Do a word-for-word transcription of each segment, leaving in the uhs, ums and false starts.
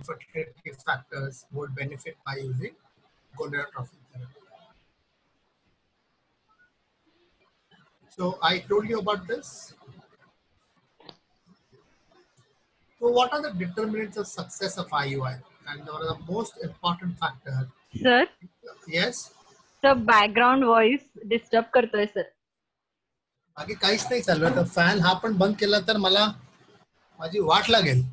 infertility factors would benefit by using gonadotropin therapy. So I told you about this. So what are the determinants of success of I U I? And one of the most important factor. Sir? Yes? The background voice disturb करतोय sir. बाकी काहीच नाही चालू आहे. तर fan हा पण बंद केला तर मला माझी वाट लागेल.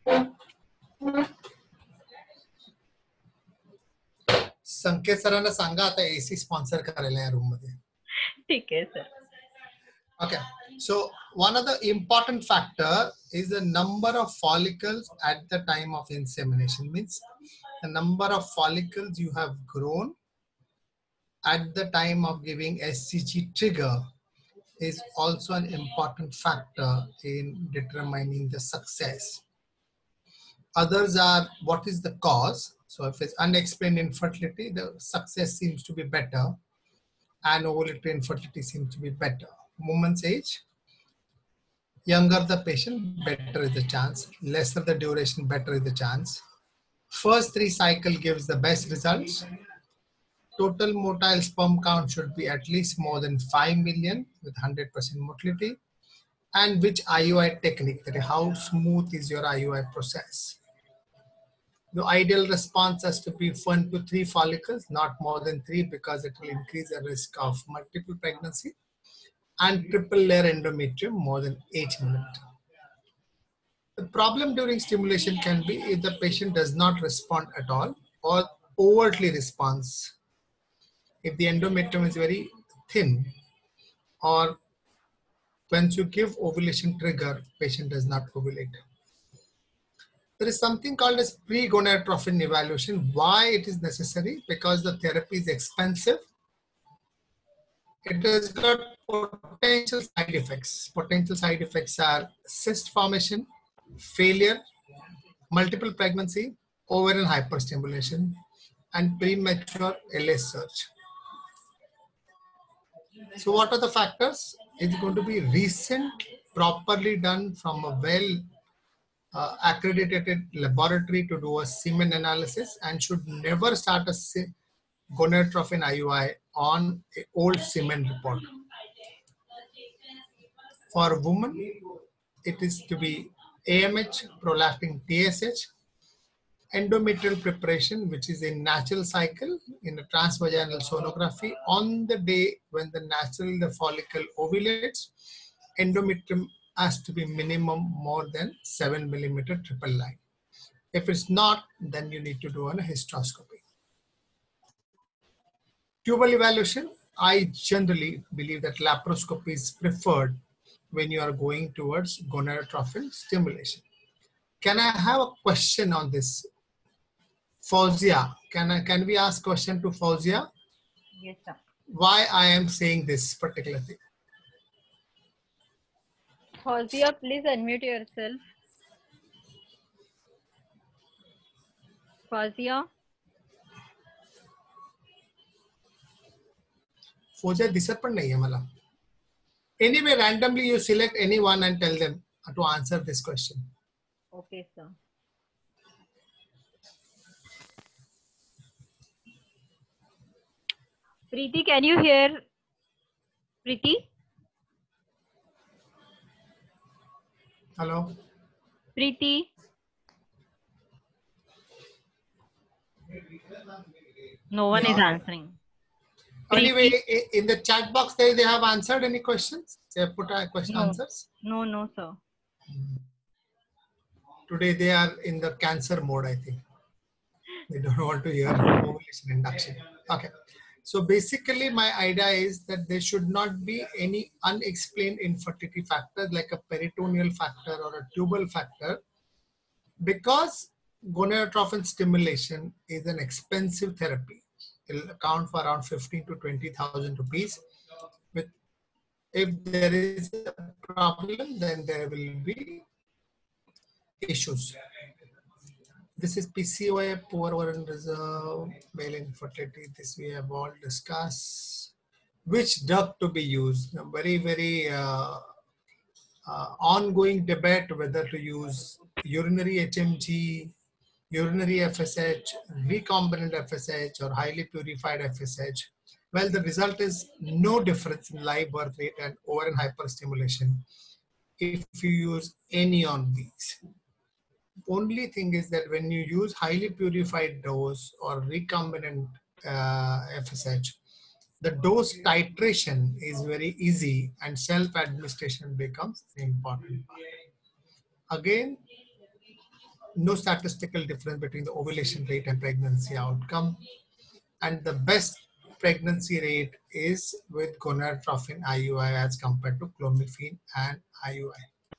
संकेत सरांना सांगा आता एसी स्पॉन्सर करायला या रूम मध्ये. ठीक आहे sir. Okay, so one of the important factor is the number of follicles at the time of insemination. Means the number of follicles you have grown at the time of giving S C G trigger is also an important factor in determining the success. Others are what is the cause. So if it's unexplained infertility, the success seems to be better, and ovulatory infertility seems to be better. Woman's age, younger the patient, better is the chance. Lesser the duration, better is the chance. First three cycle gives the best results. Total motile sperm count should be at least more than five million with one hundred percent motility. And which I U I technique, that is how smooth is your I U I process. The ideal response has to be one to three follicles, not more than three, because it will increase the risk of multiple pregnancy. And triple layer endometrium more than eight millimeter. The problem during stimulation can be if the patient does not respond at all or overtly responds. If the endometrium is very thin, or once you give ovulation trigger, patient does not ovulate. There is something called as pre-gonadotropin evaluation. Why it is necessary? Because the therapy is expensive. It has got potential side effects. Potential side effects are cyst formation, failure, multiple pregnancy, ovarian hyperstimulation, and premature L A surge. So what are the factors? It's going to be recent, properly done from a well uh, accredited laboratory to do a semen analysis, and should never start a gonadotropin I U I on an old semen report. For a woman, it is to be A M H, prolactin T S H, endometrial preparation, which is a natural cycle in a transvaginal sonography. On the day when the natural the follicle ovulates, endometrium has to be minimum more than seven millimeter triple line. If it's not, then you need to do a hysteroscopy. Tubal evaluation, I generally believe that laparoscopy is preferred when you are going towards gonadotropin stimulation. Can I have a question on this? Fauzia, can I, can we ask question to Fauzia? Yes, sir. Why I am saying this particular thing? Fauzia, please unmute yourself. Fauzia. Fauzia दिसत पण नाहीये मला. Anyway, randomly you select anyone and tell them to answer this question. Okay, sir. Preeti, can you hear? Preeti? Hello? Preeti? No one Yeah. is answering. Anyway, in the chat box there, they have answered any questions? They have put a question No. answers? No, no, sir. Today they are in the cancer mode, I think. They don't want to hear ovulation induction. Okay. So basically my idea is that there should not be any unexplained infertility factor like a peritoneal factor or a tubal factor, because gonadotropin stimulation is an expensive therapy. It will account for around fifteen to twenty thousand rupees. With, if there is a problem, then there will be issues. This is P C O A, poor ovarian reserve, male infertility. This we have all discussed. Which drug to be used? A very, very uh, uh, ongoing debate whether to use urinary H M G, urinary F S H, recombinant F S H, or highly purified F S H, well, the result is no difference in live birth rate and ovarian hyperstimulation if you use any of these. Only thing is that when you use highly purified dose or recombinant uh, F S H, the dose titration is very easy and self-administration becomes an important part. Again, no statistical difference between the ovulation rate and pregnancy outcome. And the best pregnancy rate is with gonadotropin I U I as compared to clomiphene and I U I.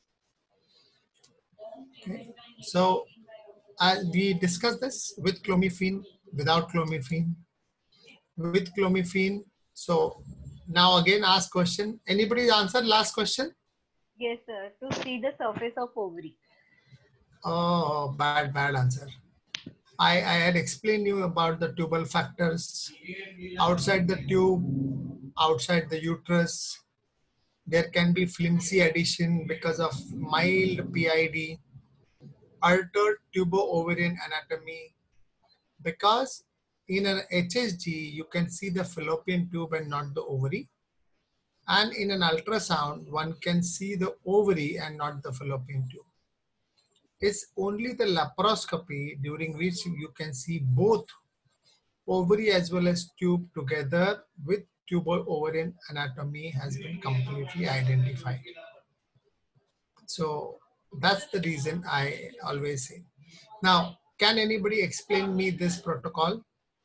Okay. So uh, we discussed this with clomiphene, without clomiphene, with clomiphene. So now again ask question. Anybody answered last question? Yes, sir. To see the surface of ovary. Oh, bad, bad answer. I, I had explained you about the tubal factors. Outside the tube, outside the uterus, there can be flimsy adhesion because of mild P I D, altered tubo-ovarian anatomy. Because in an H S G, you can see the fallopian tube and not the ovary. And in an ultrasound, one can see the ovary and not the fallopian tube. It's only the laparoscopy during which you can see both ovary as well as tube together with tubal ovarian anatomy has been completely identified. So that's the reason I always say. Now, can anybody explain me this protocol?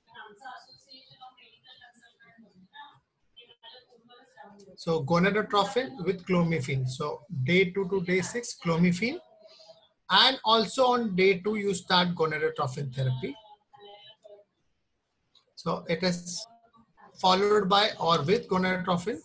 So gonadotropin with clomiphene. So day two to day six, clomiphene. And also on day two, you start gonadotropin therapy. So it is followed by or with gonadotropin.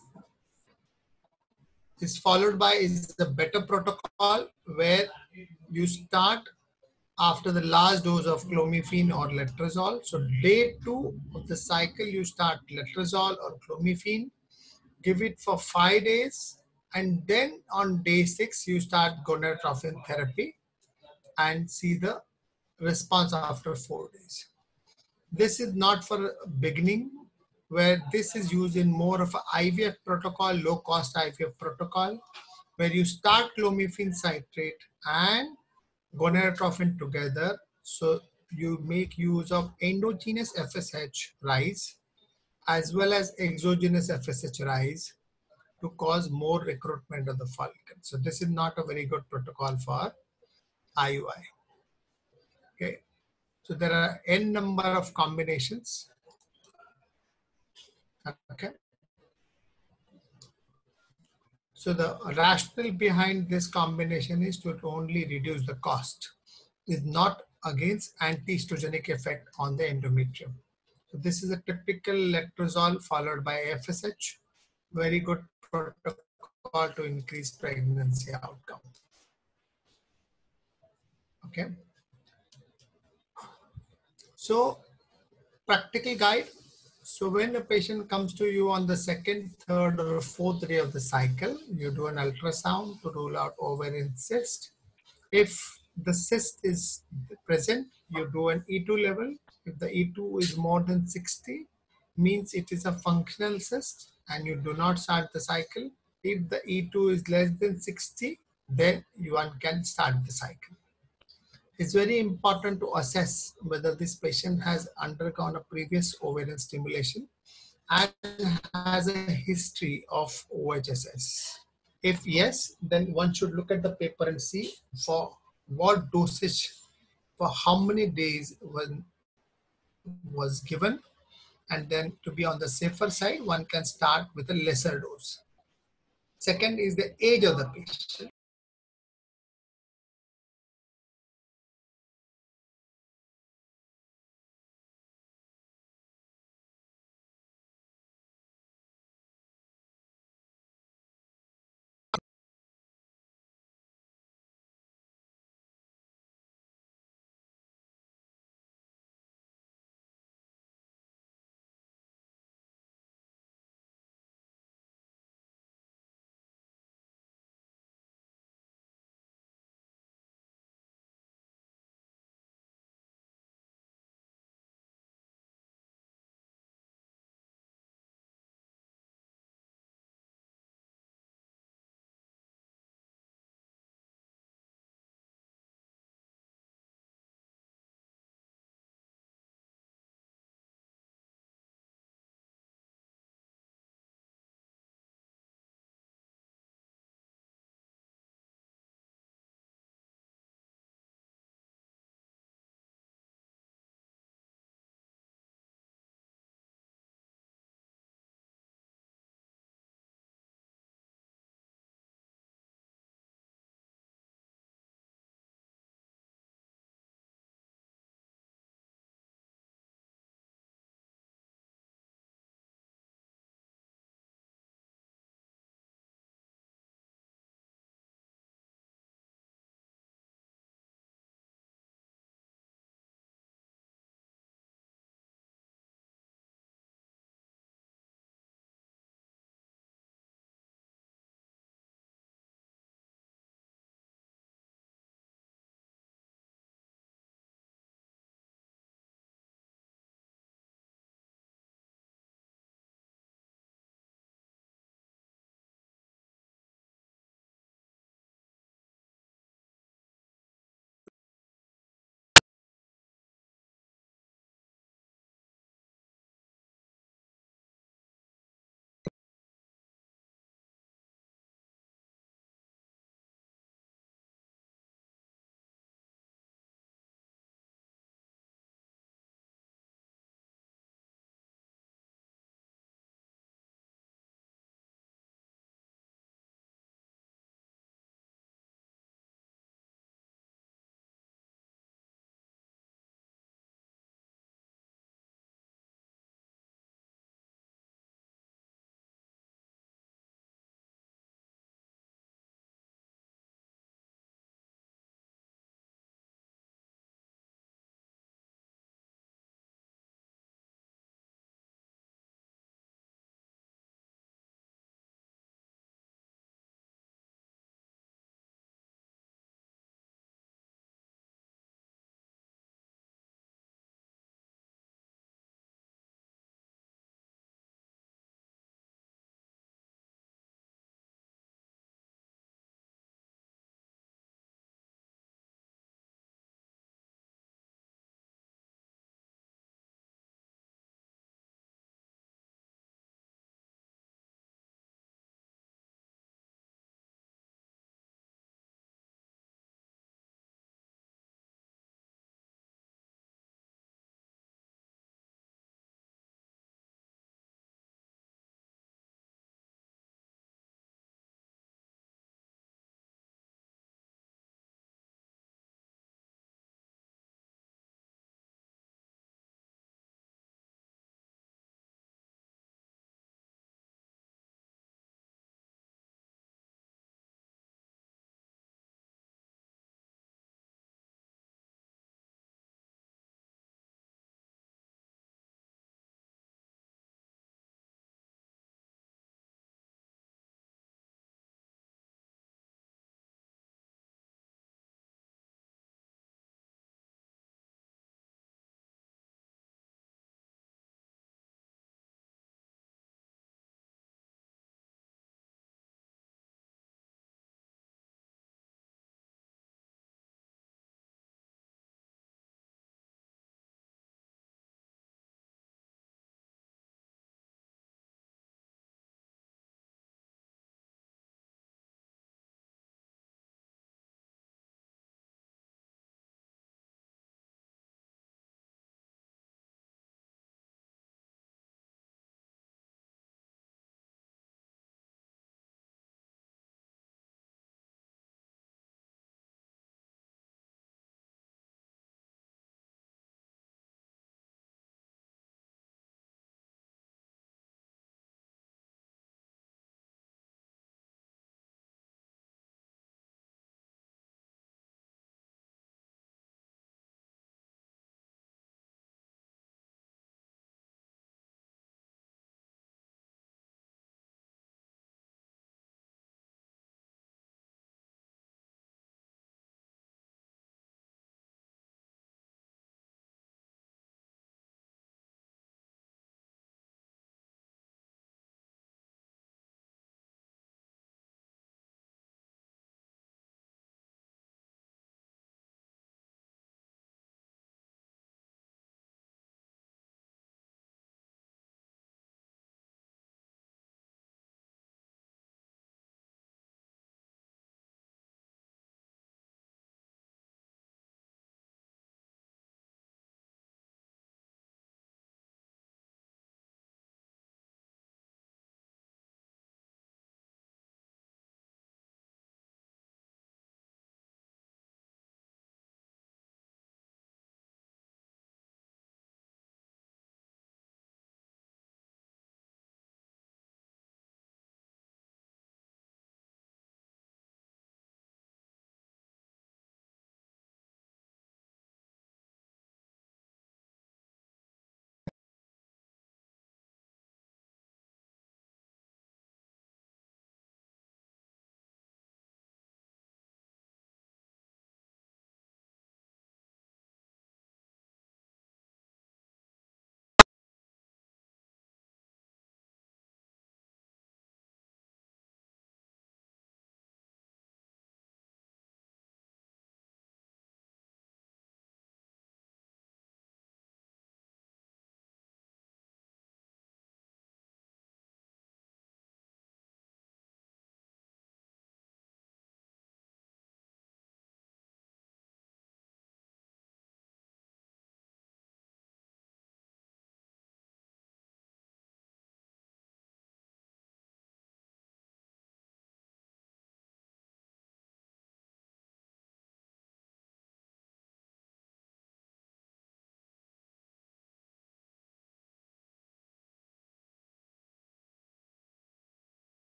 Is followed by is the better protocol where you start after the last dose of clomiphene or letrozole. So day two of the cycle, you start letrozole or clomiphene, give it for five days. And then on day six, you start gonadotropin therapy and see the response after four days. This is not for beginning, where this is used in more of an I V F protocol, low cost I V F protocol, where you start clomiphene citrate and gonadotropin together. So you make use of endogenous F S H rise as well as exogenous F S H rise to cause more recruitment of the follicle. So this is not a very good protocol for I U I. Okay. So there are n number of combinations. Okay. So the rationale behind this combination is to only reduce the cost. Is not against anti-estrogenic effect on the endometrium. So this is a typical letrozole followed by F S H. Very good protocol to increase pregnancy outcome. Okay. So practical guide. So when a patient comes to you on the second, third, or fourth day of the cycle, you do an ultrasound to rule out ovarian cyst. If the cyst is present, you do an E two level. If the E two is more than sixty, means it is a functional cyst and you do not start the cycle. If the E two is less than sixty, then one can start the cycle. It's very important to assess whether this patient has undergone a previous ovarian stimulation and has a history of O H S S. If yes, then one should look at the paper and see for what dosage, for how many days when was given, and then to be on the safer side, one can start with a lesser dose. Second is the age of the patient.